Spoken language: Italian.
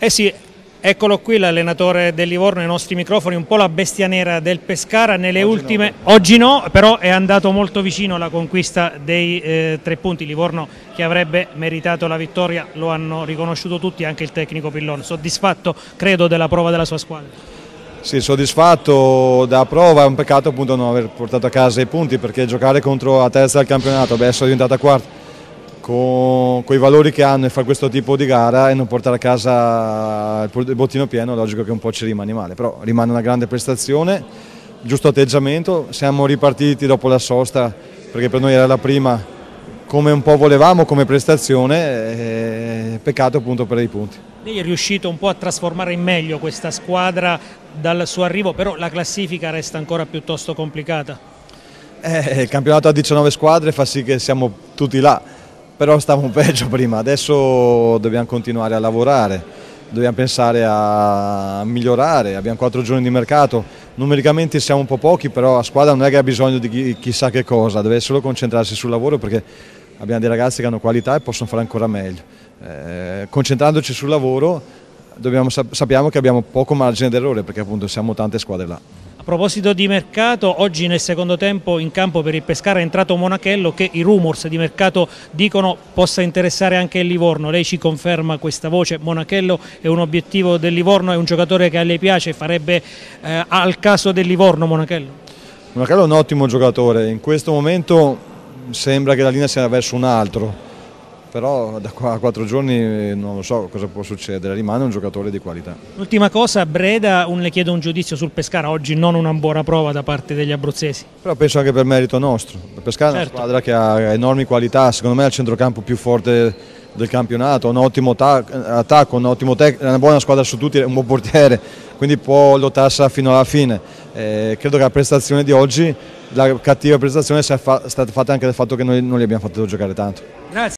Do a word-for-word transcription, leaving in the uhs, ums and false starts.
Eh sì, eccolo qui l'allenatore del Livorno ai nostri microfoni, un po' la bestia nera del Pescara nelle oggi ultime... No. Oggi no, però è andato molto vicino alla conquista dei eh, tre punti. Livorno che avrebbe meritato la vittoria, lo hanno riconosciuto tutti, anche il tecnico Pillon. Soddisfatto, credo, della prova della sua squadra? Sì, soddisfatto della prova, è un peccato appunto non aver portato a casa i punti, perché giocare contro la terza del campionato, beh, essere diventata quarta, con i valori che hanno e fare questo tipo di gara e non portare a casa il bottino pieno, logico che un po' ci rimane male, però rimane una grande prestazione, giusto atteggiamento, siamo ripartiti dopo la sosta perché per noi era la prima come un po' volevamo come prestazione, e peccato appunto per i punti. Lei è riuscito un po' a trasformare in meglio questa squadra dal suo arrivo, però la classifica resta ancora piuttosto complicata. Eh, il campionato ha diciannove squadre, fa sì che siamo tutti là. Però stavamo peggio prima, adesso dobbiamo continuare a lavorare, dobbiamo pensare a migliorare, abbiamo quattro giorni di mercato, numericamente siamo un po' pochi, però la squadra non è che ha bisogno di chissà che cosa, deve solo concentrarsi sul lavoro perché abbiamo dei ragazzi che hanno qualità e possono fare ancora meglio. Eh, concentrandoci sul lavoro dobbiamo, sappiamo che abbiamo poco margine d'errore perché appunto siamo tante squadre là. A proposito di mercato, oggi nel secondo tempo in campo per il Pescara è entrato Monachello, che i rumors di mercato dicono possa interessare anche il Livorno. Lei ci conferma questa voce? Monachello è un obiettivo del Livorno, è un giocatore che a lei piace, farebbe eh, al caso del Livorno Monachello? Monachello è un ottimo giocatore, in questo momento sembra che la linea sia verso un altro, però da qua a quattro giorni non lo so cosa può succedere, rimane un giocatore di qualità. L'ultima cosa, Breda, un, le chiedo un giudizio sul Pescara, oggi non una buona prova da parte degli abruzzesi. Però penso anche per merito nostro, il Pescara certo. È una squadra che ha enormi qualità, secondo me è il centrocampo più forte del campionato, un ottimo attacco, un ottimo tecnico, una buona squadra su tutti, un buon portiere, quindi può lottarsela fino alla fine. Eh, credo che la prestazione di oggi, la cattiva prestazione sia fa stata fatta anche dal fatto che noi non li abbiamo fatto giocare tanto. Grazie.